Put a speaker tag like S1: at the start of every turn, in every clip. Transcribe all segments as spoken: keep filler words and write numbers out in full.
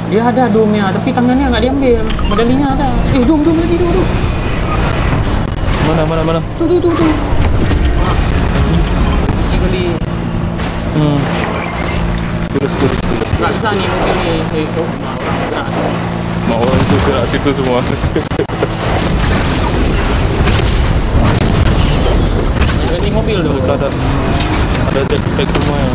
S1: Dia ada domnya, tapi tangannya nggak diambil. Medalinya ada. Eh, dom, dom lagi, dom, dom.
S2: Mana, mana, mana?
S1: Tuh, tuh, tuh, tuh. Ah. Kunci kali.
S2: Hmm. Skill, skill, skill.
S1: Nggak bisa nih, mungkin nih. Eh, oh, orang gerak.
S2: Mau orang itu gerak situ semua.
S1: Ganti mobil dong.
S2: Ada, ada jetpack semua ya.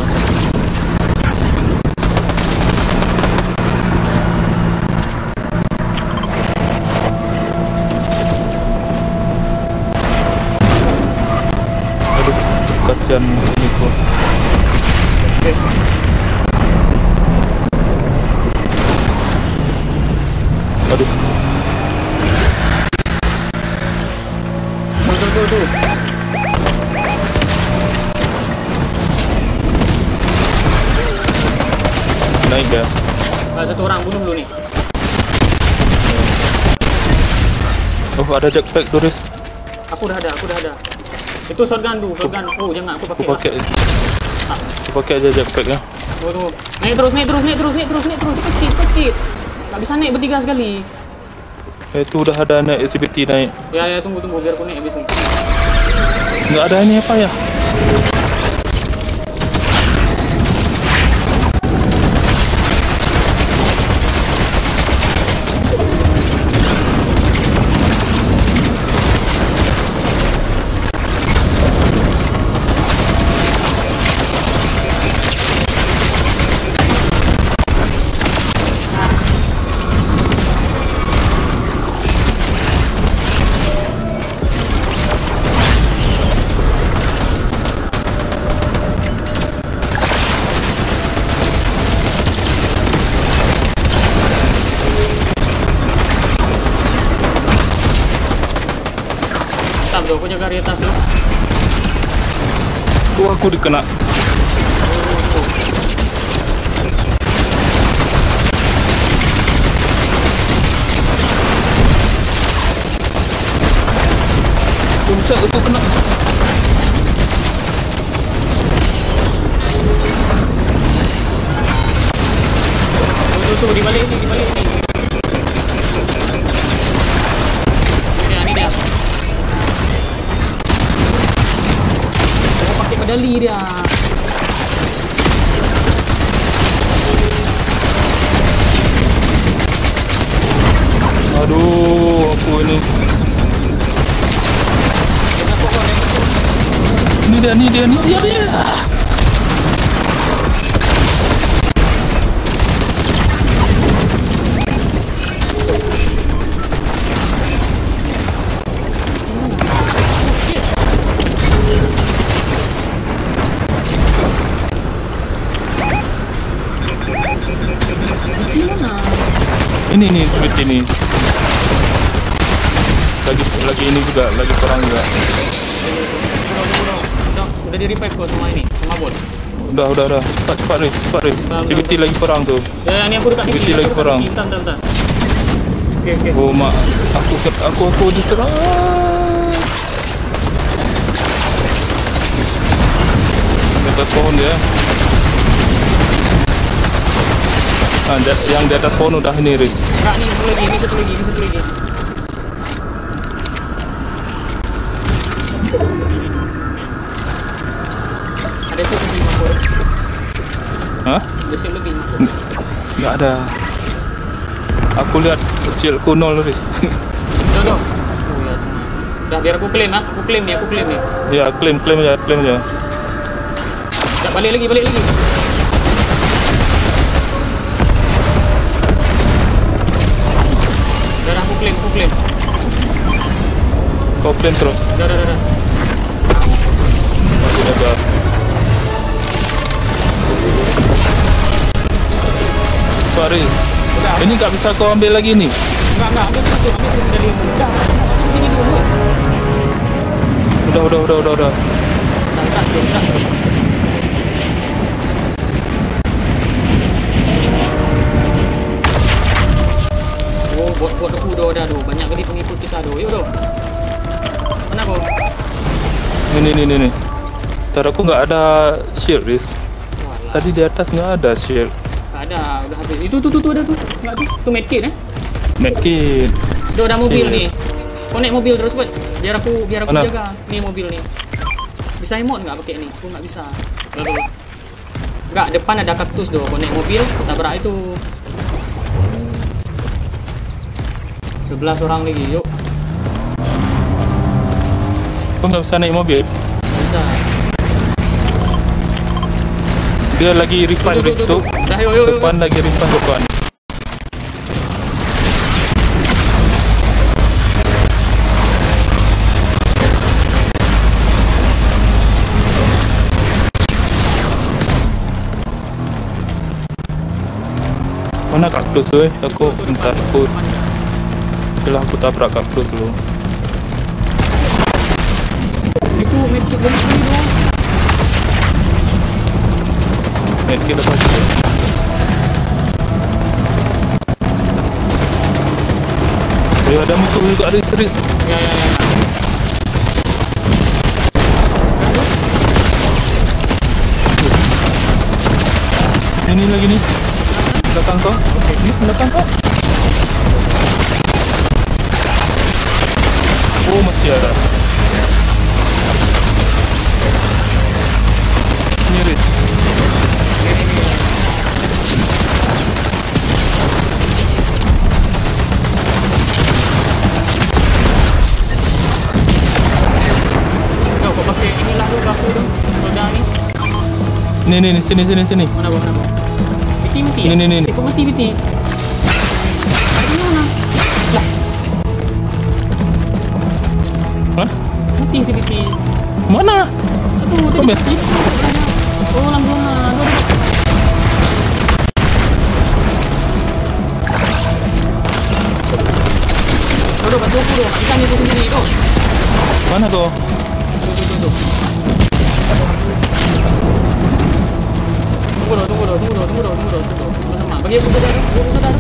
S2: Aduh, kasihan ini tuh. Aduh.
S1: Tuh, tuh, tuh, tuh.
S2: Naik ya.
S1: Ada satu orang, bunuh dulu nih.
S2: Oh, ada jetpack turis.
S1: Aku udah ada, aku udah ada. Itu shotgun tuh, shotgun. Oh, jangan aku
S2: Aku
S1: pakai.
S2: pakai.
S1: Ah.
S2: Aku pakai aja jetpack ya.
S1: Tunggu, tunggu. Naik terus, naik terus, naik terus, naik terus, naik terus. Cepat sikit, cepat sikit. Nggak bisa naik bertiga sekali.
S2: Eh, itu udah ada naik S C B T naik.
S1: Ya, ya, tunggu, tunggu. Biar aku naik habis nih.
S2: Nggak ada ini apa ya?
S1: Tuh, aku jaga di atas tuh.
S2: Tuh aku dikena. Buset, aku kena.
S1: Tuh, tuh, di balik ini, di balik ini. Ini dia, ini dia. Oh, pakai medali dia.
S2: Aduh, aku ini. Ini dia, ini dia, ini dia, dia. Ini nih seperti ini. Lagi lagi ini juga, lagi perang juga.
S1: Udah, udah di revive kok semua ini, sama bot.
S2: Udah, udah, udah. Cepat, cepat, Riz, cepat, Riz. C B T lagi perang tuh.
S1: Ya, ini aku dekat
S2: C B T
S1: ini.
S2: lagi perang.
S1: Bentar, bentar, bentar. Oke, oke.
S2: Oh, mak. Aku, aku, aku diserang. Di atas pohon dia. Ah, yang di atas pohon udah ini, Riz.
S1: Enggak, ini satu lagi, ini satu lagi, ini satu lagi. Ada satu lagi makor.
S2: Hah?
S1: Ada satu lagi makor.
S2: Nggak ada. Aku lihat shieldku nol, Riz.
S1: Udah, udah. Oh ya, udah biar aku klaim ah, aku klaim nih, aku klaim nih.
S2: Ya, klaim, klaim aja, klaim aja.
S1: Udah, balik lagi, balik lagi. Udah, aku klaim, aku klaim.
S2: Kau klaim terus.
S1: Udah, udah, udah.
S2: Udah. Pak Riz, ini nggak bisa kau ambil lagi nih.
S1: Enggak, enggak, ambil satu, ambil satu medali. Udah, sini dulu.
S2: Udah, udah, udah, udah, udah.
S1: Udah, udah, udah. Oh, bot-bot aku udah, udah, aduh. Banyak kali pengikut kita, aduh. Yuk, aduh. Mana kau?
S2: Ini, ini, ini, ini. Ntar aku nggak ada shield, Riz. Tadi di atas nggak ada shield.
S1: Tak ada, udah habis. Itu tuh tuh tuh ada tuh. Enggak tuh, tuh medkit eh.
S2: Medkit.
S1: Tuh ada mobil
S2: Iya.
S1: nih. Kau naik mobil terus buat. Biar aku biar aku
S2: Mana?
S1: jaga. Nih mobil nih. Bisa emote nggak pakai ini? Aku nggak bisa. Lalu. Enggak, depan ada kaktus tuh. Kau naik mobil, kau tabrak itu. sebelas orang lagi, yuk.
S2: Kau nggak bisa naik mobil?
S1: Bisa.
S2: Dia lagi refund
S1: Tuh, tuh, tuh,
S2: itu.
S1: tuh. Dah, yuk, yuk, yuk.
S2: Depan lagi refund depan. Mana kaktus weh? Aku
S1: Tuh, tuh,
S2: bentar
S1: depan,
S2: aku
S1: depan dah.
S2: setelah aku tabrak kaktus dulu.
S1: Itu medkit bom ini dong.
S2: Medkit lepas tu. Eh, ada musuh juga, ada seris.
S1: Ya, ya, ya.
S2: Ini lagi ni. Belakang kau. Ni belakang kau. Oh, masih ada. Miris.
S1: Kau kau pakai inilah tu aku tu. Soda ni.
S2: Ni ni ni sini sini sini.
S1: Mana gua mana? Biti mati.
S2: Ni, ni, ni, ni.
S1: Eh, kau mati biti. Di mana? Lah,
S2: Hah?
S1: mati si biti.
S2: Mana?
S1: Aduh,
S2: Kau
S1: tadi.
S2: mati?
S1: Oh, lampu mana? Aduh, aduh. Aduh, bantu aku dong. Ikan itu sendiri tu.
S2: Mana kau?
S1: Tuh, tuh, tuh, tuh. Tunggu dong, tunggu dong, tunggu dong, tunggu dong, tunggu dong, tunggu dong. Sama-sama. Bagi aku saudara, bagi aku saudara.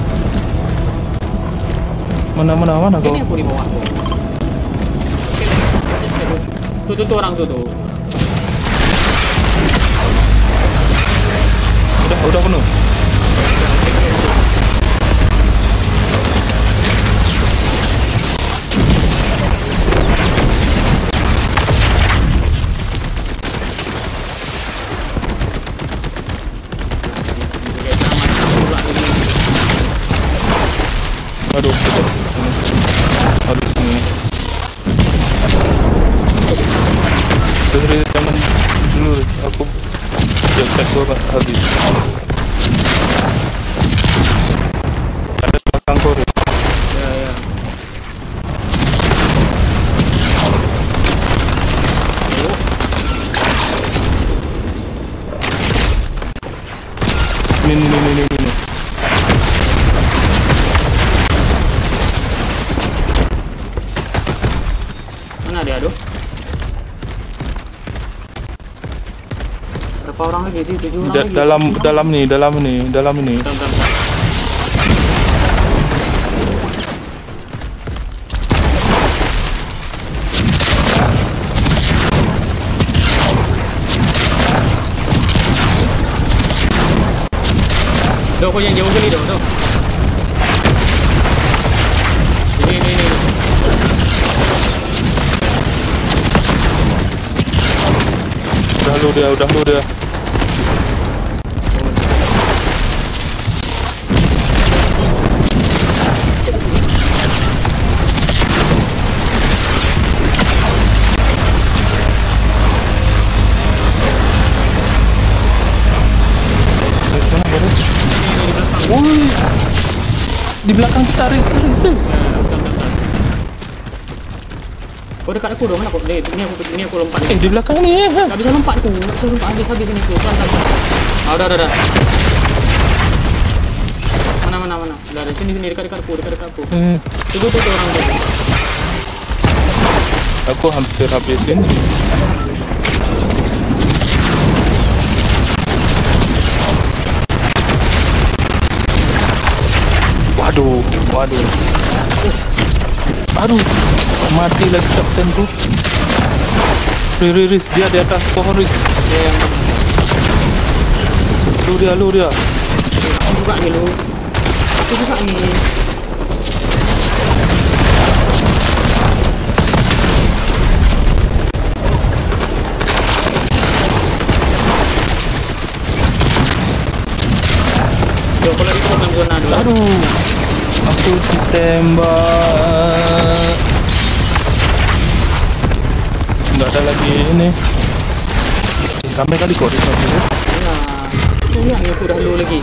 S2: Mana mana mana kau?
S1: Ini aku di bawah. Tuh, tuh, tuh orang tuh tuh.
S2: Udah udah penuh. Aduh, betul. Aduh, ini. Dari jangan dulu, aku jangan gua tak habis. Ada belakang kau.
S1: Ya, ya. Ayo.
S2: Ini ini ini ini ini.
S1: Mana dia aduh? Berapa orang lagi sih? Tujuh orang
S2: Da
S1: lagi.
S2: dalam
S1: Tujuh orang.
S2: dalam ni, dalam ni, dalam ni.
S1: Bentar, bentar, bentar. Dok, kau yang jauh sekali dok, dok. Ini, ini, ini.
S2: Udah lu dia, udah lu dia. Eh, mana baru? Woi, di belakang kita Riz, Riz, Riz.
S1: Ya, ya, bentar, bentar, bentar. Kau dekat aku dong, mana kau? Ni, ni aku, ni aku lompat.
S2: Eh, di belakang ni. Eh.
S1: Gak bisa lompat aku, gak bisa lompat habis-habis ini aku. Pelan, pelan, pelan. Ah, udah, udah, udah. Mana, mana, mana? Udah, ada sini, sini, dekat-dekat aku, dekat-dekat aku.
S2: Eh,
S1: Tunggu, tuh, tuh, orang tuh.
S2: aku hampir habisin. Waduh, waduh. Aduh, mati lagi kapten tu. Riz, Riz, dia di atas pohon Riz.
S1: Ya, yang
S2: Lu dia, lu dia.
S1: Aku juga nih lu. Aku juga nih. Yo, kalau itu dalam zona dulu.
S2: Aduh, aku ditembak. Nggak ada lagi ini. Sampai kali kok di sini.
S1: Nah, sudah nih aku udah dulu lagi.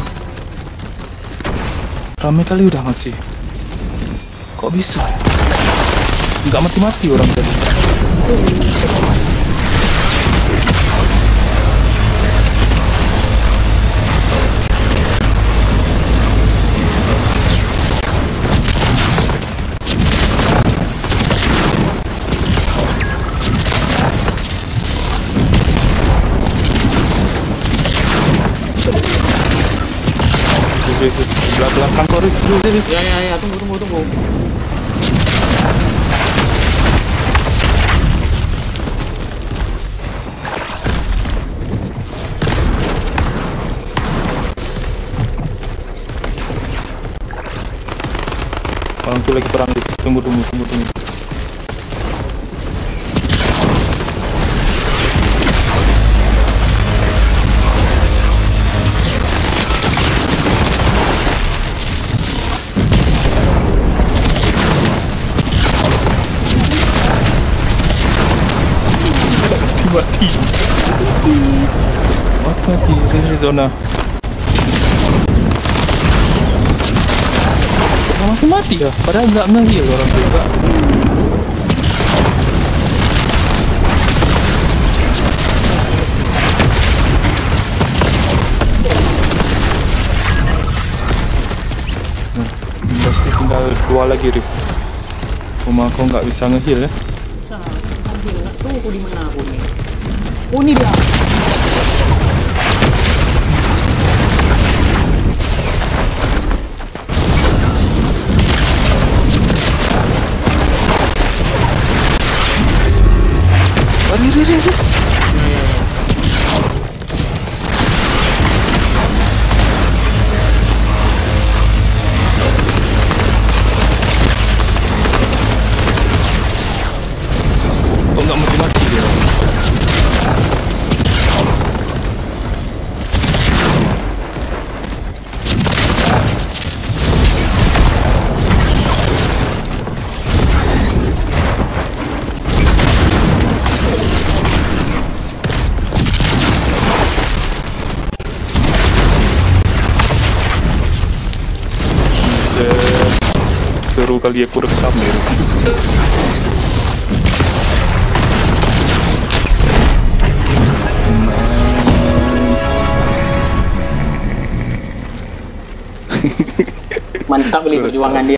S2: Rame kali udah masih. Kok bisa? Nggak mati-mati orang tadi. Sebelah belakang koris dulu deh.
S1: Ya ya ya, tunggu tunggu tunggu.
S2: Orang tuh lagi perang di situ. Tunggu tunggu tunggu tunggu. Mati mati mati ini zona mati mati ya padahal nggak ngehil orang juga. Nah, pasti tinggal dua lagi Riz. Rumah kau nggak bisa ngehil ya.
S1: Bisa, ambil nggak tahu aku di mana aku nih. Oh ini dia.
S2: Lari, lari, lari. Kok nggak mati-mati dia? Seru kali aku rekam ya.
S1: Mantap beli perjuangan dia.